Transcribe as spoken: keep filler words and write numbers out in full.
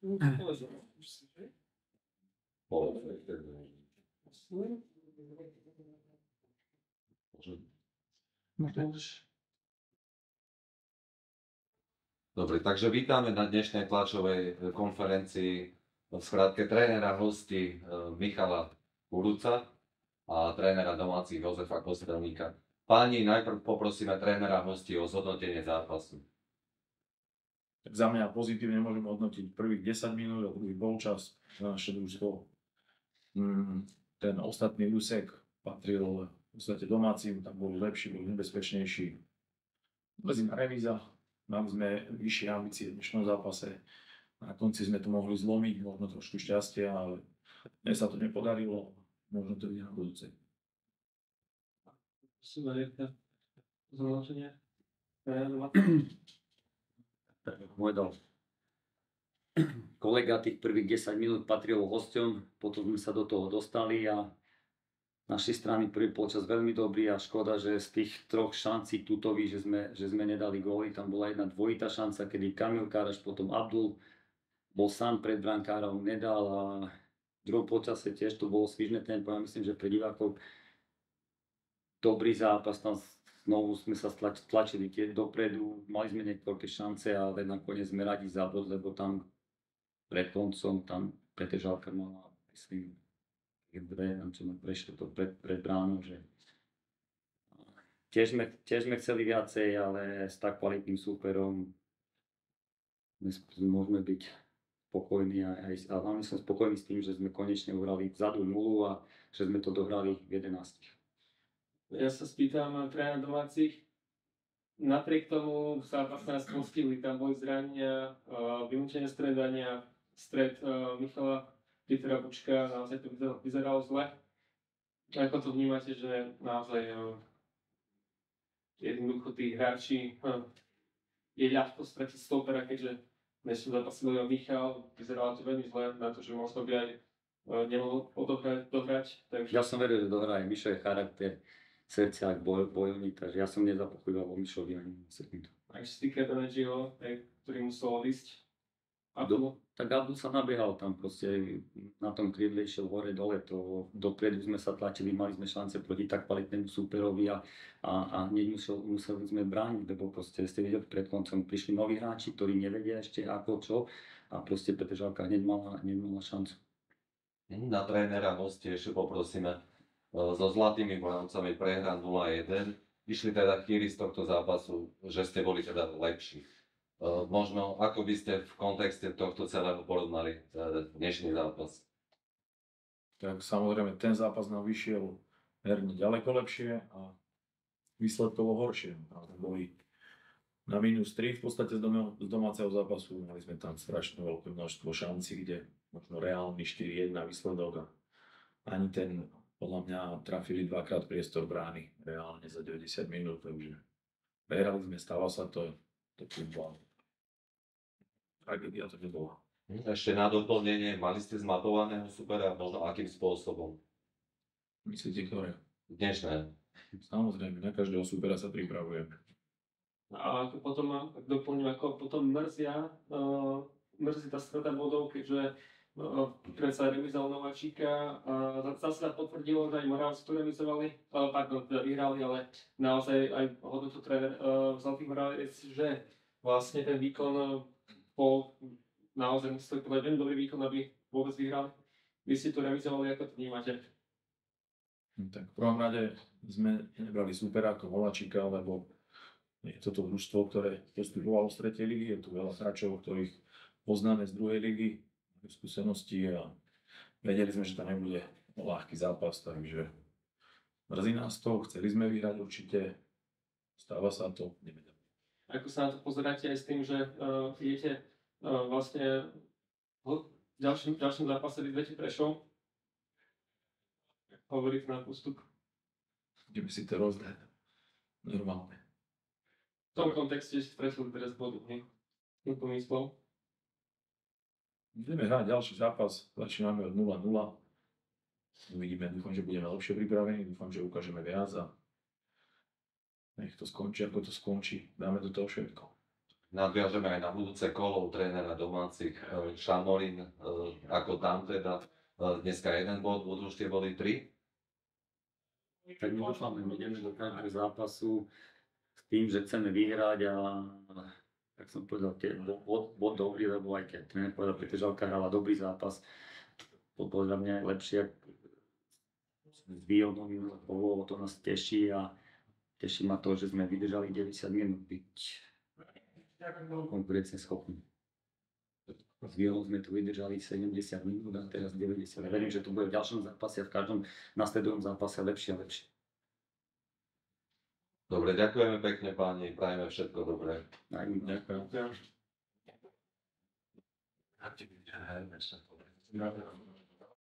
Dobre, takže vítame na dnešnej tlačovej konferencii v skratke trénera hostí Michala Kuruca a trénera domácich Jozefa Kostelníka. Páni, najprv poprosíme trénera hostí o zhodnotenie zápasu. Tak za mňa pozitívne môžem hodnotiť prvých desať minút a druhý polčas za naše družstvo. Ten ostatný úsek patril v podstate domácim, tam boli lepší, boli nebezpečnejší. Mrzí ma remíza, mali sme vyššie ambície v dnešnom zápase. Na konci sme to mohli zlomiť, možno trošku šťastia, ale mne sa to nepodarilo, možno to vidieť na budúce. Zhodnotenie? Tak ako povedal kolega, tých prvých desať minút patrilo hosťom, potom sme sa do toho dostali a našej strany prvý polčas veľmi dobrý a škoda, že z tých troch šancí tutových, že sme, že sme nedali góly, tam bola jedna dvojitá šanca, kedy Kamil Káraš, potom Abdul bol sám pred brankárom, nedal a v druhom polčase tiež to bolo svižné tempo, ja myslím, že pre divákov dobrý zápas, tam znovu sme sa stlač, tlačili tie dopredu, mali sme niekoľké šance, ale nakoniec sme radi za bod, lebo tam pred koncom, tam Petržalka mala, myslím, dve, tam čo sme prešli to pred, pred bránou, že tiež sme, tiež sme chceli viacej, ale s tak kvalitným súperom môžeme byť spokojní a, a hlavne som spokojný s tým, že sme konečne uhrali vzadu nulu a že sme to dohrali v jedenástich. Ja sa spýtam trénera domácich, napriek tomu sa vlastne nás postihli, tam boli zranenia, vylúčenie stredania, stred Michala Petera Bučka, naozaj to vyzeralo zle. Ako to vnímate, že naozaj jednoducho tí hráči, je ľahko stratiť stopera, keďže dnešný zápas bol Michal, vyzeralo to veľmi zle na to, že možno by aj nemohol odohrať, dohrať. Takže... Ja som veril, že dohraje, Mišo je charakter. Srdciak, boj, bojovník, takže ja som nezapochyboval o Mišovi ani sekundu. A ešte týka Benedžiho, ktorý musel odísť. Abdul? Tak Abdul sa nabiehal tam proste, na tom krídle išiel hore dole, to dopredu sme sa tlačili, mali sme šance proti tak kvalitnému súperovi a, a, a hneď musel, museli sme brániť, lebo proste ste videli pred koncom, prišli noví hráči, ktorí nevedia ešte ako čo a proste Petržalka hneď mala, hneď mala šancu. Na trénera hostie ešte poprosíme. So Zlatými Moravcami prehra nula jeden. Išli teda chýry z tohto zápasu, že ste boli teda lepší. Možno ako by ste v kontexte tohto celého porovnali dnešný zápas? Tak samozrejme, ten zápas nám vyšiel herne ďaleko lepšie a výsledkovo horšie. Boli na mínus tri v podstate z, dom- z domáceho zápasu. Mali sme tam strašne veľké množstvo šancí, kde možno reálny štyri jedna výsledok a ani ten podľa mňa trafili dvakrát priestor brány reálne za deväťdesiat minút, takže prehrali sme, stalo sa to, to bola tragédia, to nebola. Ešte na doplnenie, mali ste zmapovaného supera, možno akým spôsobom? Myslíte, ktoré? Dnešné. Samozrejme, na každého supera sa pripravujeme. A ako potom, ak doplním, ako potom mrzia, uh, mrzí tá strata bodov, keďže predsa remizoval Nováčika a zase sa potvrdilo, že aj Moravci tu remizovali, pardon, vyhrali, ale naozaj aj hodnotu tréner Zlatých Moraviec, že vlastne ten výkon bol naozaj museli povedať veľmi dobrý výkon, aby vôbec vyhrali. Vy ste tu remizovali, ako to vnímate? Tak v prvom rade sme nebrali supera ako Moravčíka, lebo je toto družstvo, ktoré postupovalo z tretej ligy, je tu veľa hráčov, ktorých poznáme z druhej ligy, skúsenosti a vedeli sme, že to nebude ľahký zápas, takže mrzí nás to, chceli sme vyhrať určite, stáva sa to, nevedem. Ako sa na to pozeráte aj s tým, že uh, idete uh, vlastne v ďalším, ďalším zápase vyzvete Prešov? Hovoríte na postup? Ideme si to rozdať, normálne. V tom kontexte ste stretli teraz bodu, nie? Úplný slov. Ideme hrať ďalší zápas, začíname od nula nula. Uvidíme, dúfam, že budeme lepšie pripravení, dúfam, že ukážeme viac a nech to skončí, ako to skončí. Dáme do toho všetko. nadviažeme aj na budúce kolo u trénera domácich e, Šamorín, e, ako tam teda. E, Dneska jeden bod, budú už tie body tri. Tak my dúfame, my ideme do každého zápasu s tým, že chceme vyhrať a tak som povedal, tie bod, bod dobrý, lebo aj keď tréner povedal, Peter Žalka hrala dobrý zápas, podľa mňa je lepšie s výhodou minulého kolo, to nás teší a teší ma to, že sme vydržali deväťdesiat minút byť konkurenčne schopní. S výhodou sme tu vydržali sedemdesiat minút a teraz deväťdesiat. Verím, že to bude v ďalšom zápase a v každom nasledujúcom zápase lepšie a lepšie. Dobre, ďakujeme pekne páni, prajeme všetko dobré. Aj my. Ďakujem. Ja.